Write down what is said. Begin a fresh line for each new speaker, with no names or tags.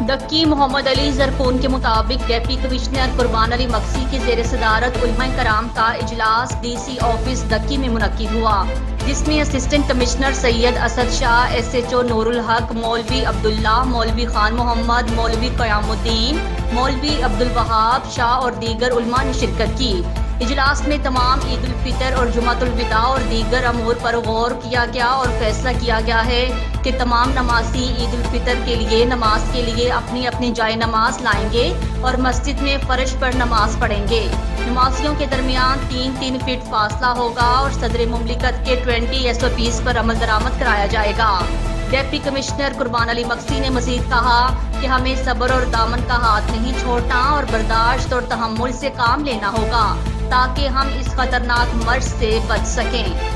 दक्की मोहम्मद अली जरफोन के मुताबिक deputy commissioner कुर्बान अली मक्सी की जेर सदारत उलमा कराम का इजलास DC ऑफिस दक्की में मुनक्किद हुआ, जिसमें assistant commissioner Syed Asad Shah, SHO Noorul Haq, मौलवी अब्दुल्ला, मौलवी खान मोहम्मद, मौलवी क़यामुद्दीन, मौलवी अब्दुल वहाब शाह और दीगर उलमा ने शिरकत की। इजलास में तमाम ईद उल फितर और जुमातुल विदा और दीगर अमूर पर गौर किया गया और फैसला किया गया है कि तमाम नमाजी ईद उल फितर के लिए नमाज के लिए अपनी अपनी जाए नमाज लाएंगे और मस्जिद में फर्श पर नमाज पढ़ेंगे। नमाजियों के दरमियान 3-3 फीट फासला होगा और सदर मुमलिकत के 20 SOPs पर अमल दरामद कराया जाएगा। डिप्टी कमिश्नर कुर्बान अली मक्सी ने मजीद कहा कि हमें सब्र और दामन का हाथ नहीं छोड़ना और बर्दाश्त और तहम्मुल से काम लेना होगा ताकि हम इस खतरनाक मर्ज से बच सकें।